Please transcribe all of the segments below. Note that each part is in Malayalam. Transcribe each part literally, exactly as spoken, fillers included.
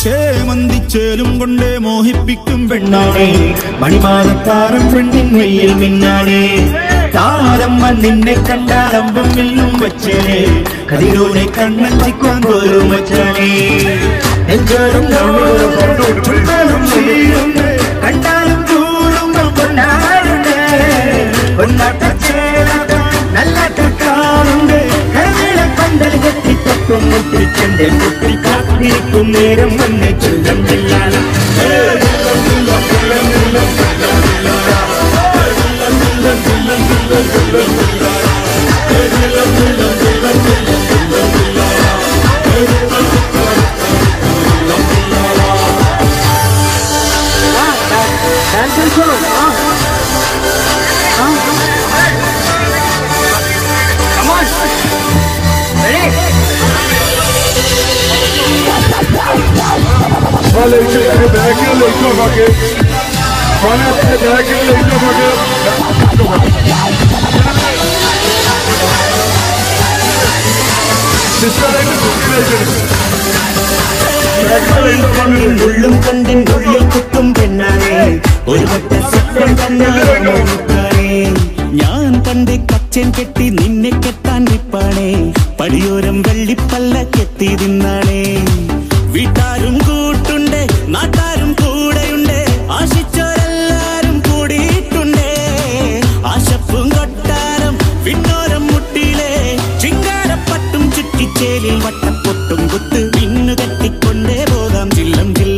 ചേമന്തിച്ചേലും കൊണ്ടേ മോഹിപ്പിക്കും പെണ്ണാണേ മണിമാലത്താരം പെണ്ണിൻ വെയിൽ മിന്നാണേ താരമ്മ നിന്നെ കണ്ടാലമ്പം വില്ലും വച്ചേ കതിരോടെ കണ്ണഞ്ചിക്കാൻ പോലും വച്ചാണേ നെഞ്ചോരും കണ്ടാലും കൂടുമ്പോൾ കൊണ്ടാടുണ്ട് കൊണ്ടാട്ടച്ചേലൊക്കെ നല്ല കക്കാറുണ്ട് കരവിള പന്തൽ കെട്ടിത്തപ്പം മുട്ടിച്ചെന്റെ കുട്ടി കാത്തിരിക്കും നേരം വന്ന് ചുണ്ടം ചെല്ലാനും ഉള്ളും കണ്ടിൻ ഉള്ളിൽ കുത്തും പെണ്ണാണേ ഒരു വട്ട സത്യം തന്നെ ഞാൻ പണ്ട് കച്ചൻ കെട്ടി നിന്നെ കെട്ടാൻ വിപ്പാണേ പടിയോരം വെള്ളിപ്പല്ല കെത്തി തിന്നാണേ വീട്ടാരും കൂട്ടുണ്ട് നാട്ടാരും കൂടെയുണ്ട് ആശിച്ചോരെല്ലാരും കൂടിയിട്ടുണ്ട് ആശപ്പും കൊട്ടാരം പിന്നോരം മുട്ടിയിലെ ചിങ്കാരപ്പട്ടും ചുറ്റിച്ചേലിൽ വട്ടപ്പൊട്ടും കുത്ത് പിന്നു കെട്ടിക്കൊണ്ടേ പോകാം ജില്ലം ജില്ല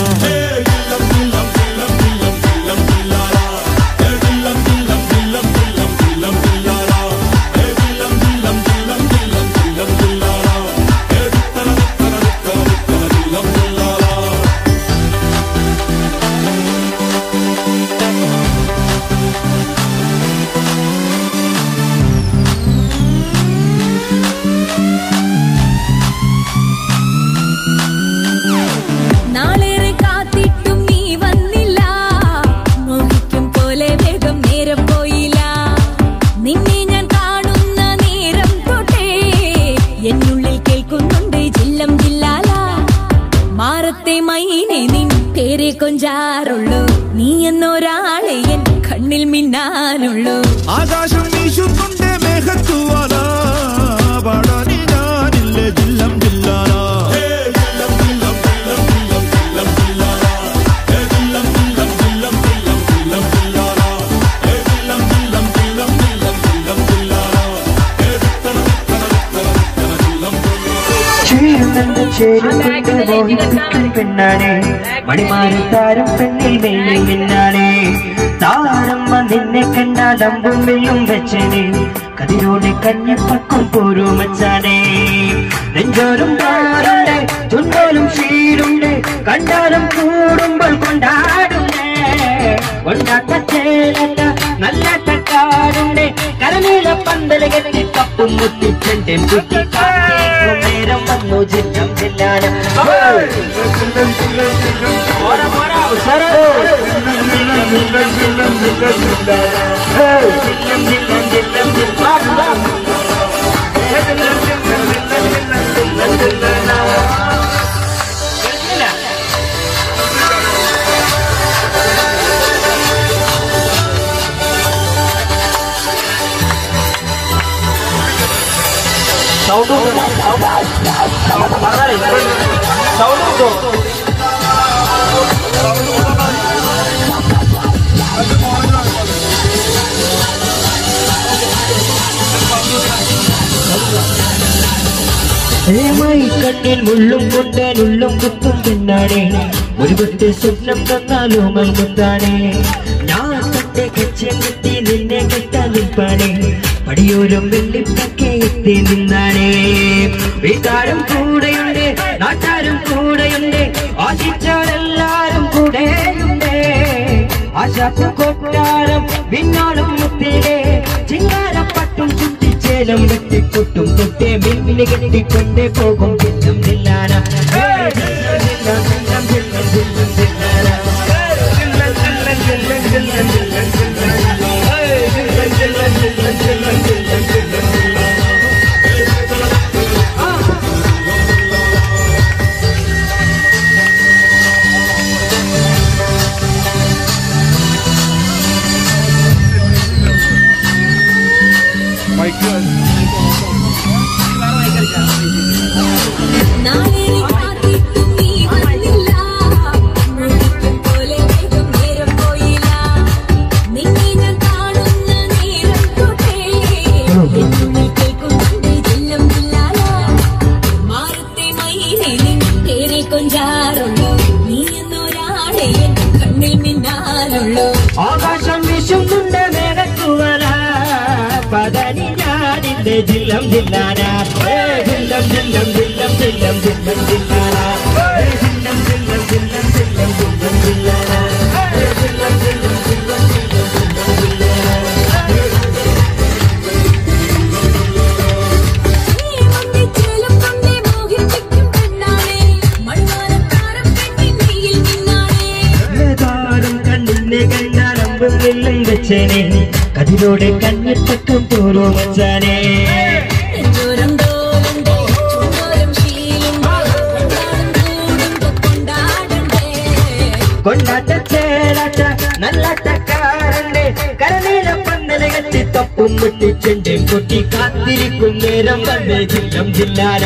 കൊഞ്ചാറുള്ളൂ നീ എന്നൊരാളെ എൻ കണ്ണിൽ മിന്നാനുള്ളൂ ആകാശം വീശുന്നുണ്ടേ മേഘത്തുവാല പാടാനി ഞാനില്ലേ ജില്ലം ജില്ലാല പെണ്ണാണേ മണിമാലത്താരം പെണ്ണിൽ വെയിൽ മിന്നാണേ താരമ്മ നിന്നെ കണ്ടാലമ്പും വെല്ലും വെച്ചേ കതിരോടെ കഞ്ഞപ്പക്കും പോരും വച്ചാനേ നെഞ്ചോരും താറുണ്ട് ചുണ്ടോലും ക്ഷീരുണ്ട് കണ്ടാലും കൂടുമ്പോൾ കൊണ്ടാടുന്നേ കൊണ്ടാട്ടച്ചേലല്ല നല്ല തക്കാറുണ്ട് കരനീല പന്തൽ കെട്ടി കപ്പും മുട്ടിച്ചെന്റെ കുട്ടി നേരം വന്നു ജില്ലം ജില്ലാനും Saudu, saudu, കണ്ണിൽ മുള്ളും കൊണ്ടാൻ ഉള്ളും കുത്തും പിന്നാണേ ഒരു കുട്ടി സ്വപ്നം തന്നാലോ മൽമുത്താണേ ഞാൻ കട്ടെ കച്ചൻ കെട്ടി നിന്നെ കെട്ടാൻ നിൽപ്പാണേ പടിയോരം വെള്ളിപ്പക്കെ എത്തി നിന്നാണേ വീട്ടാരും കൂടെയുണ്ട് നാട്ടാരും കൂടെയുണ്ട് ആശിച്ചവരെല്ലാരും കൂടെയുണ്ട് ആശാപ്പു കൊട്ടാരം പിന്നോളം മുത്തിലെ ചിങ്കാരപ്പട്ടും ചുറ്റിച്ചേലും വെട്ടിക്കൊട്ടും തൊട്ടേ മിന്നിന് കെട്ടിക്കൊണ്ടേ പോകും ജില്ലം ജില്ലാന കാണാനുള്ളൂ. ആകാശം വീശുന്നുണ്ട് മേഘത്തൂവല പതനി ഞാനിന്റെ ജില്ലം ജില്ലാന ജില്ലം ജില്ലം ജില്ലം ജില്ലം ജില്ലം ജില്ലാന ജില്ലം ജില്ലം ജില്ലം ജില്ലം ജില്ലം ജില്ലാന ജില്ലം ജില്ലം ജില്ലം ജില്ലം ജില്ലാന. വെച്ചേനെ കതിരോടെ കണ്ണിത്തക്കം തോറോ മച്ചാനേ കൊണ്ടാട്ട ചേരാട്ട നല്ലാട്ടക്കാരന്റെ കരനീല പന്തല കത്തി തപ്പും മുട്ടിച്ചെന്റെ കൊട്ടി കാത്തിരിക്കും നേരം വന്നേ ജില്ലം ജില്ലാന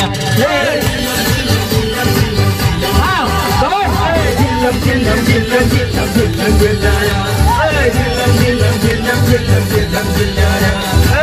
ജില്ലം ജില്ലം ജില്ലം ജില്ലം ജില്ലം ജില്ലാന ജില്ലം ജില്ലം ജില്ലം ജില്ലം ജില്ലം ജില്ലാന